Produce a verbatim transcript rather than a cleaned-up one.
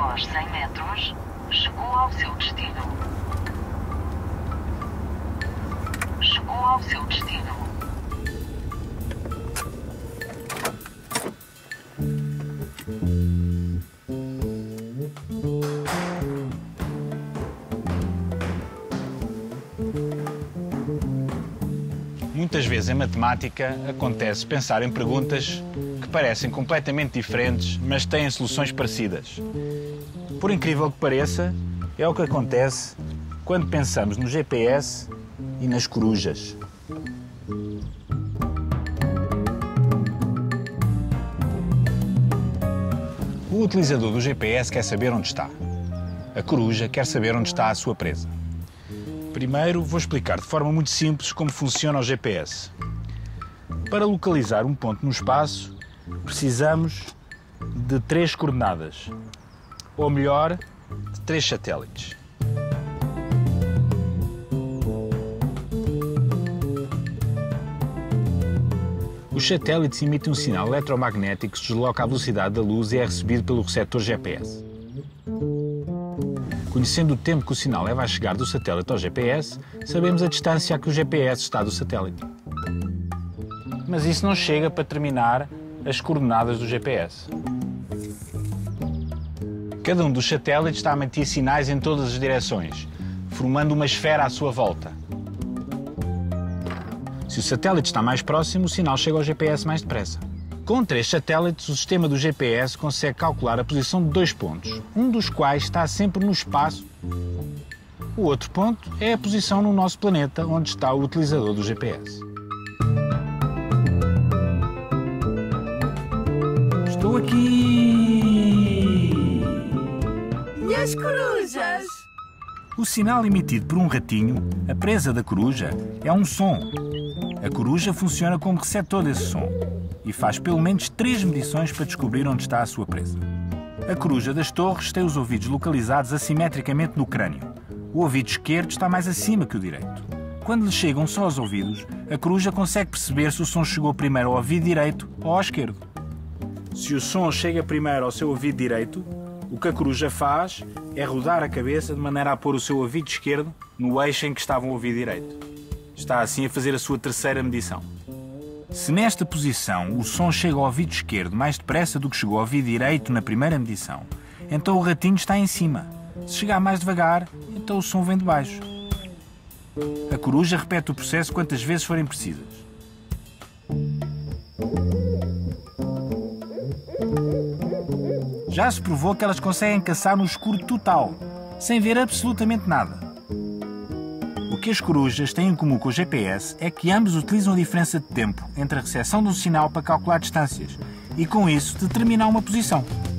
Após cem metros, chegou ao seu destino. Chegou ao seu destino. Muitas vezes em matemática acontece pensar em perguntas que parecem completamente diferentes, mas têm soluções parecidas. Por incrível que pareça, é o que acontece quando pensamos no G P S e nas corujas. O utilizador do G P S quer saber onde está. A coruja quer saber onde está a sua presa. Primeiro, vou explicar de forma muito simples como funciona o G P S. Para localizar um ponto no espaço, precisamos de três coordenadas, ou melhor, de três satélites. Os satélites emitem um sinal eletromagnético que se desloca à velocidade da luz e é recebido pelo receptor G P S. Conhecendo o tempo que o sinal leva a chegar do satélite ao G P S, sabemos a distância a que o G P S está do satélite. Mas isso não chega para determinar as coordenadas do G P S. Cada um dos satélites está a emitir sinais em todas as direções, formando uma esfera à sua volta. Se o satélite está mais próximo, o sinal chega ao G P S mais depressa. Com três satélites, o sistema do G P S consegue calcular a posição de dois pontos, um dos quais está sempre no espaço. O outro ponto é a posição no nosso planeta, onde está o utilizador do G P S. Estou aqui! E as corujas? O sinal emitido por um ratinho, a presa da coruja, é um som. A coruja funciona como receptor desse som e faz pelo menos três medições para descobrir onde está a sua presa. A coruja das torres tem os ouvidos localizados assimetricamente no crânio. O ouvido esquerdo está mais acima que o direito. Quando lhe chegam só aos ouvidos, a coruja consegue perceber se o som chegou primeiro ao ouvido direito ou ao esquerdo. Se o som chega primeiro ao seu ouvido direito, o que a coruja faz é rodar a cabeça de maneira a pôr o seu ouvido esquerdo no eixo em que estava o ouvido direito. Está assim a fazer a sua terceira medição. Se nesta posição o som chega ao ouvido esquerdo mais depressa do que chegou ao ouvido direito na primeira medição, então o ratinho está em cima. Se chegar mais devagar, então o som vem de baixo. A coruja repete o processo quantas vezes forem precisas. Já se provou que elas conseguem caçar no escuro total, sem ver absolutamente nada. O que as corujas têm em comum com o G P S é que ambos utilizam a diferença de tempo entre a recepção de um sinal para calcular distâncias e, com isso, determinar uma posição.